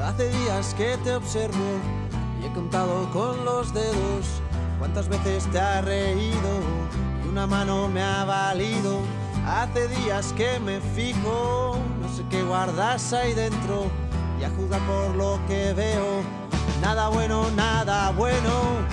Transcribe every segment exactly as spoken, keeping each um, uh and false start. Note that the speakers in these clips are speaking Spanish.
Hace días que te observo y he contado con los dedos cuántas veces te has reído y una mano me ha valido. Hace días que me fijo, no sé qué guardas ahí dentro, y a juzgar por lo que veo, nada bueno, nada bueno.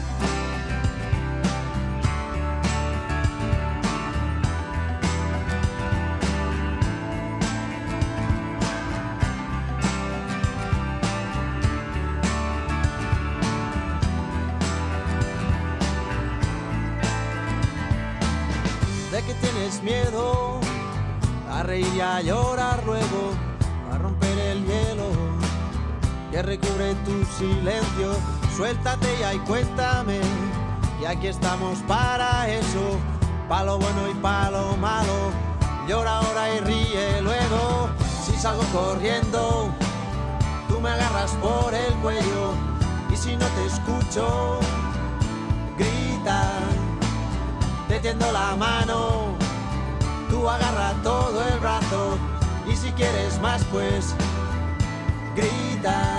De que tienes miedo a reír y a llorar luego, a romper el hielo que recubre tu silencio. Suéltate ya y cuéntame, y aquí estamos para eso, pa' lo bueno y pa' lo malo. Llora ahora y ríe luego. Si salgo corriendo, tú me agarras por el cuello, y si no te escucho, grita. Te tiendo la mano, tú agarra todo el brazo, y si quieres más pues grita.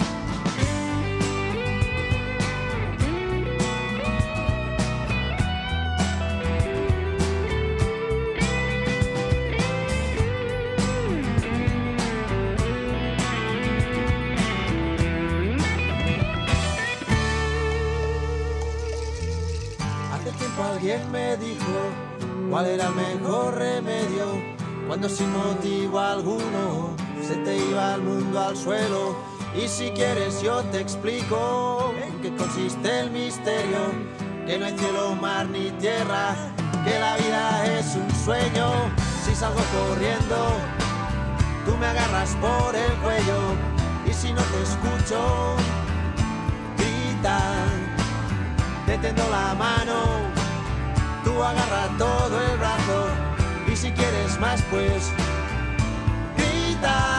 Hace tiempo alguien me dijo cuál era el mejor remedio cuando sin motivo alguno se te iba el mundo al suelo. Y si quieres yo te explico en qué consiste el misterio, que no hay cielo, mar ni tierra, que la vida es un sueño. Si salgo corriendo, tú me agarras por el cuello, y si no te escucho, grita. Te tiendo la mano, tú agarra todo el brazo, y si quieres más pues grita.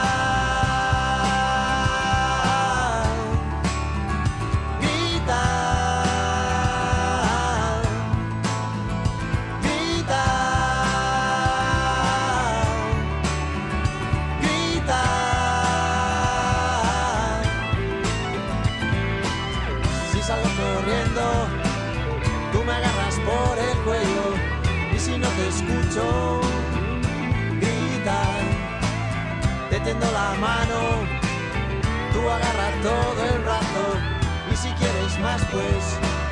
Grita. Grita. Grita. Si salgo corriendo, tú me agarras por el cuello, y si no te escucho, grita. Te tiendo la mano, tú agarras todo el brazo, y si quieres más pues